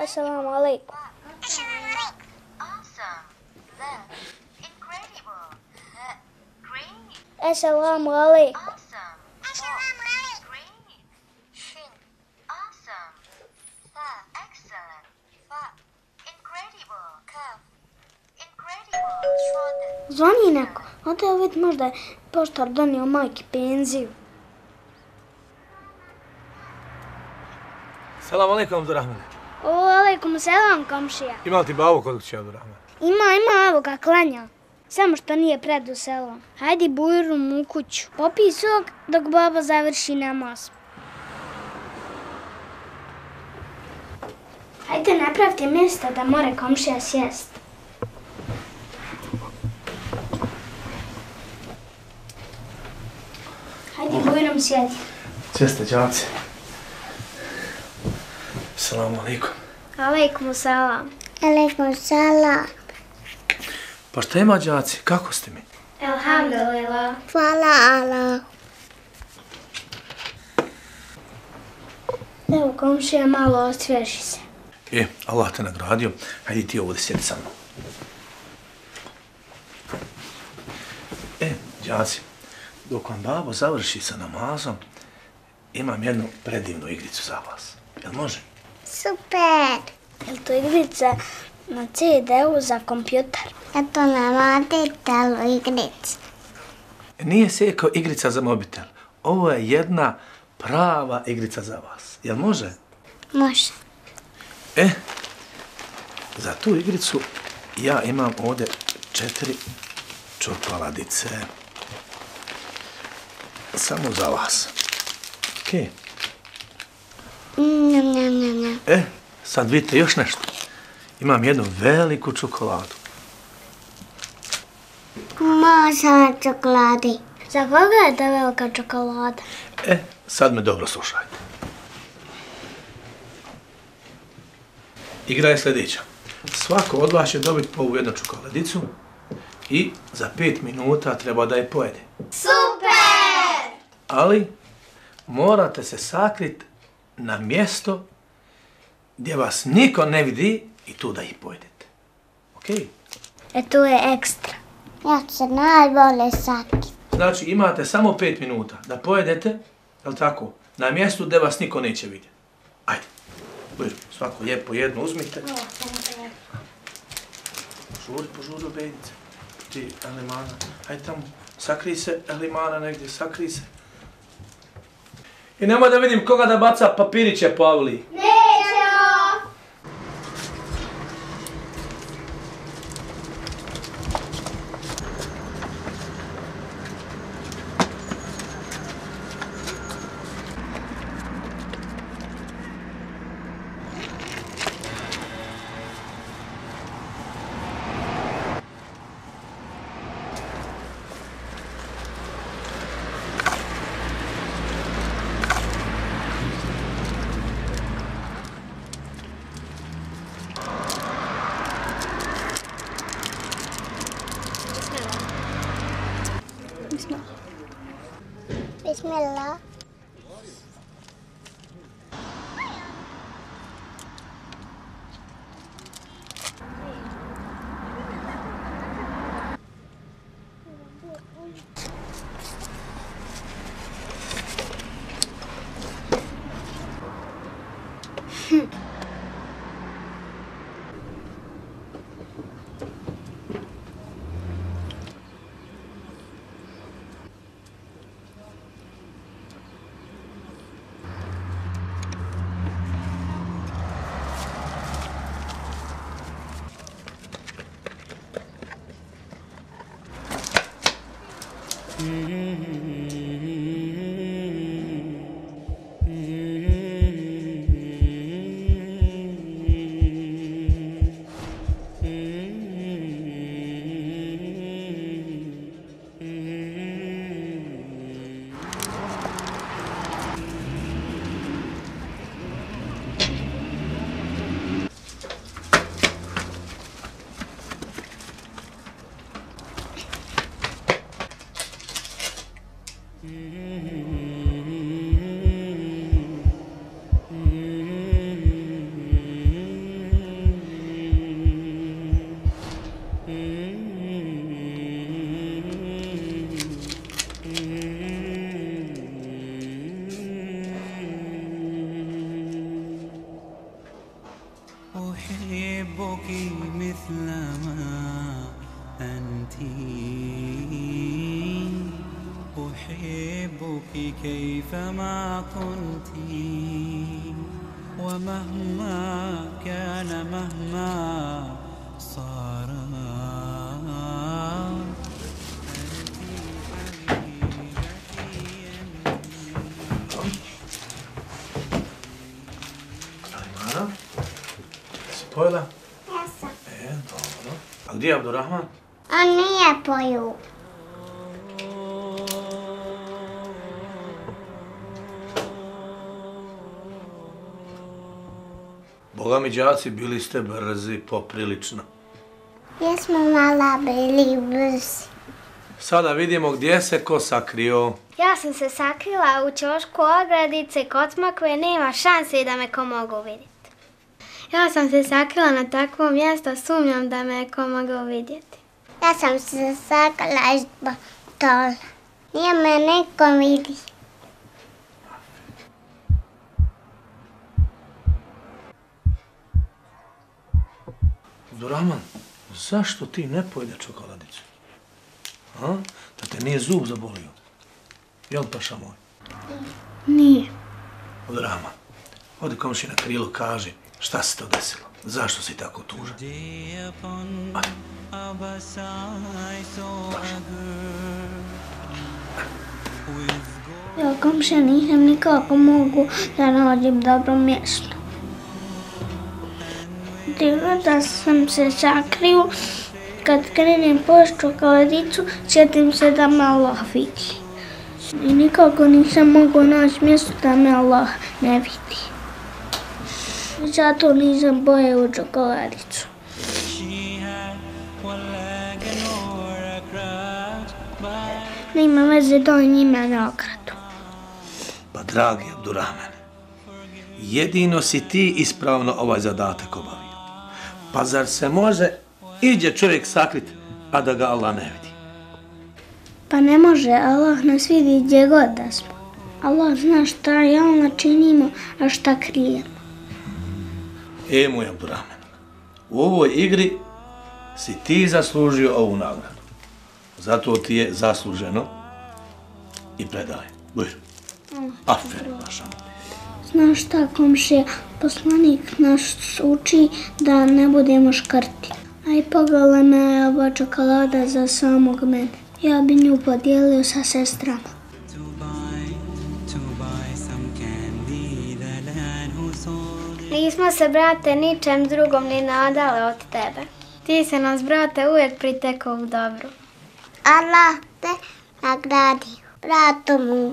Assalamu alaikum. Awesome. Left. Incredible. Great. Assalamu alaikum. Awesome. Four. Great. Shin. Awesome. Fa. Excellent. Fa. Incredible. Kaf. Incredible. Shod. Zvoni neko. Ode vidjeti možda je poštar donio majki penziju. Salam alaikum, Abdurrahmane. Alaikum selam, komšija. Ima li ti bavu kod kuće, Abdurrahmane? Ima, evo ga, klanja. Samo što nije pred u selom. Hajdi bujrum u kuću. Popij sok dok baba završi namaz. Hajde napravite mjesto da more komšija sjest. Hajde bujrum sjedi. Česte, džaci. Salamu alaikum. Alaikum salam. Alaikum salam. Pa šta ima, džaci? Kako ste mi? Alhamdulillah. Hvala Allah. Evo komšija, malo osvježi se. Allah te nagradio. Hajde ti ovdje sjedi sa mnom. Džaci, dok vam babo završi sa namazom, imam jednu predivnu igricu za vas. Jel može? Super. Je li to igrica na CD-u za kompjuter? Eto na mobitelu igrica. Nije se kao igrica za mobitel. Ovo je jedna prava igrica za vas. Jel može? Može. Za tu igricu ja imam ovdje 4 čokoladice. Samo za vas. Okej. Sad vidite još nešto. Imam jednu veliku čokoladu. Može čokoladi. Za koga je ta velika čokolada? Sad me dobro slušajte. Igra je sljedeća. Svako od vas će dobiti po ovu jednu čokoladicu i za 5 minuta treba da je pojede. Super! Ali morate se sakriti na mjesto gdje vas niko ne vidi i tu da ih pojedete. Okej? Tu je ekstra. Ja ću se najbolje sakriti. Znači imate samo 5 minuta da pojedete, jel tako, na mjestu gdje vas niko neće vidjeti. Ajde, svako lijepo jednu uzmite. Požuri u bejnice. Ti, Elimana, hajde tamo, sakrij se, Elimana negdje, sakrij se. I nemoj da vidim koga da baca papiriće po avliji. Nećemo! Bismillah. مثل ما أنت أحبك كيفما كنت ومهما كان مهما صار Alimana? Si pojela? Jesam. Dobro. A gdje je Abdurrahman? On nije poju. Boga mi đaci, bili ste brzi, poprilično. Jesmo mala bili brzi. Sada vidimo gdje se ko sakrio. Ja sam se sakrila u ćošku ogradice kod smokve, nema šanse da me ko mogu vidjeti. Ja sam se sakrila na takvo mjesto, sumnjam da me ko mogu vidjeti. Ja sam se sakrila ispod stola. Nije me niko vidi. Abdurrahman, zašto ti ne pojede čokoladicu? A? Da te nije zub zabolio? Jel paša moj? Nije. Abdurrahman, odi komši na krilo, kaži šta se to desilo. Zašto si tako tužan? Ajde. Ja komšija nisam nikako mogu da nađem dobro mjesto. Divno da sam se sakrio, kad krenem post čokoladicu, sjetim se da me Allah vidi. I nikako nisam mogao naći mjesto da me Allah ne vidi. Zato nisam pojeo čokoladicu. Nema veze, doj njima na okradu. Pa dragi Abdurrahmane, jedino si ti ispravno ovaj zadatak obavio. Pa zar se može iđe čovjek sakrit, a da ga Allah ne vidi? Pa ne može, Allah nas vidi gdje god da smo. Allah zna šta realno činimo, a šta krijemo. Moj Abdurrahman, u ovoj igri si ti zaslužio ovu nagradu. Zato ti je zasluženo i predaj. Bujr. Aferin, vaša. Znaš šta, komšija, poslanik nas uči da ne budemo škrti. Aj pogledaj me, ova čokolada za samog mene. Ja bi nju podijelio sa sestrama. Nismo se, brate, ničem drugom ni nadale od tebe. Ti se nas, brate, uvijek pritekao u dobru. Allah te nagradio, brato moj.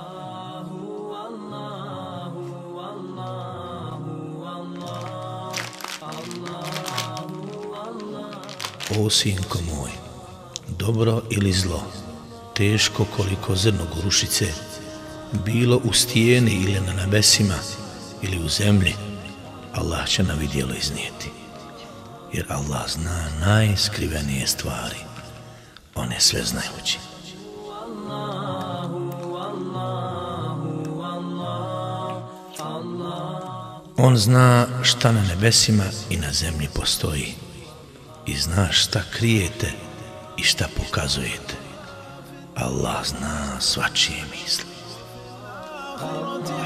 O sinko moj, dobro ili zlo, teško koliko zrno gorušice, bilo u stijeni ili na nebesima ili u zemlji, Allah će na vidjelo iznijeti. Jer Allah zna najskrivenije stvari, on je sve znajući. On zna šta na nebesima i na zemlji postoji i zna šta krijete i šta pokazujete. Allah zna svačije misli.